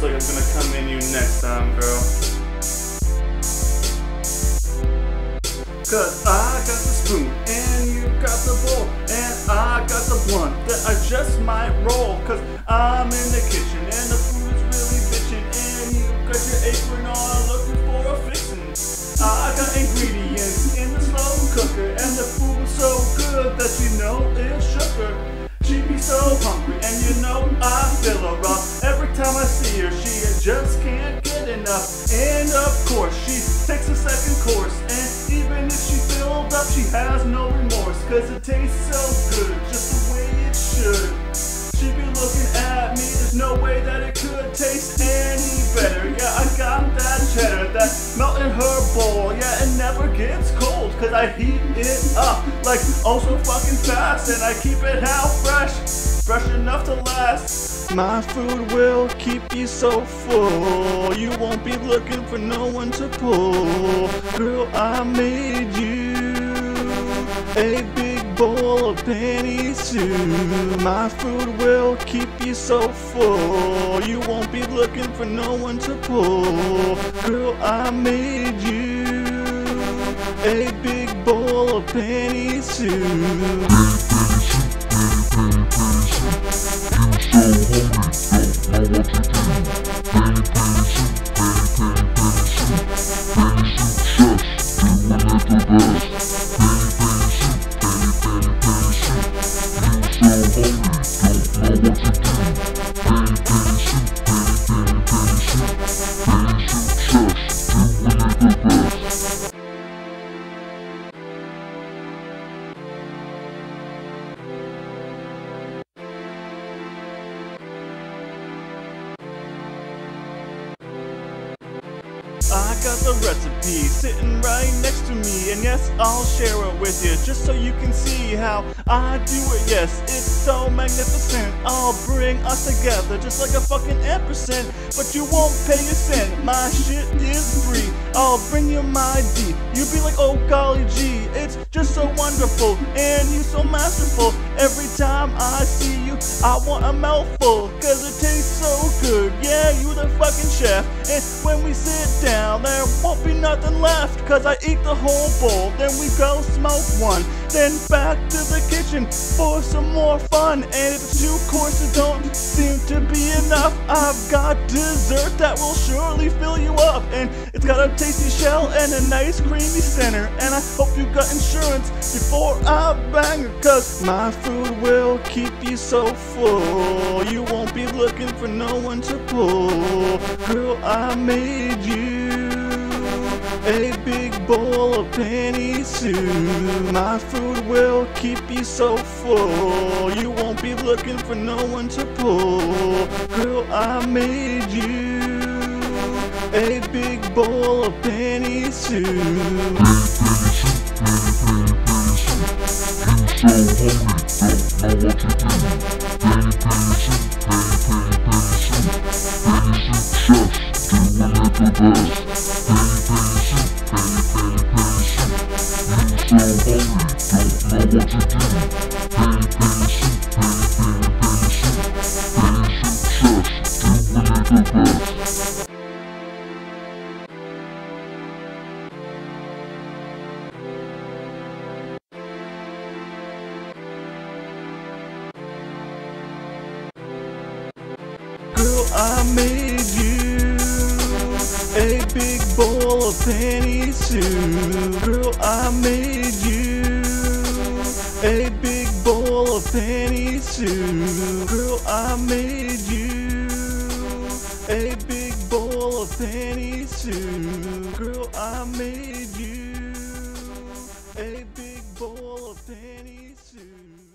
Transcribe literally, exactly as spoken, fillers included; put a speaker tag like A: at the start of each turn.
A: like it's gonna come in you next time, girl. Cause I got the spoon and you got the bowl and I got the blunt that I just might roll. Cause I'm in the kitchen and the food's really bitchin' and you got your apron on looking for a fixin. I got ingredients in the slow cooker and the food was so good that you know it shook her. She be so hungry and you know I fill her up. Every time I see her she just can't get enough. And of course she takes a second course, and even if she filled up she has no remorse. Cause it tastes so good just the way it should. She be looking at me, there's no way that it could taste any better. Yeah, I got that cheddar that melt in her bowl. Yeah, it never gets cold cause I heat it up like oh so fucking fast. And I keep it Howe Fresh, fresh enough to last. My food will keep you so full, you won't be looking for no one to pull. Girl, I made you a big bowl of panty soup. My food will keep you so full, you won't be looking for no one to pull. Girl, I made you a big bowl of panty soup. I got the recipe sitting right next to me, and yes, I'll share it with you just so you can see how I do it. Yes, it's so magnificent. I'll bring us together just like a fucking ampersand, but you won't pay a cent. My shit is free. I'll bring you my D. You'll be like, oh golly gee, it's just so wonderful and you so masterful. Every time I see you, I want a mouthful, cause it tastes so good. Yeah, you the fucking chef, and when we sit down, there won't be nothing left, cause I eat the whole bowl, then we go smoke one, then back to the kitchen for some more fun. And if it's two courses don't seem to be enough, I've got dessert that will surely fill you up, and it's got a tasty shell and a nice creamy center. And I hope you got insurance before I bang her, cause my food will keep you so full, you won't be looking for no one to pull. Girl, I made you a big bowl of panty soup. My food will keep you so full, you won't be looking for no one to pull. Girl, I made you a big bowl of panty soup. Girl, I made you a big bowl of panty soup. Girl, I made you a big bowl of panty soup. Girl, I made you a big bowl of panty soup. Girl, I made you a big bowl of panty soup.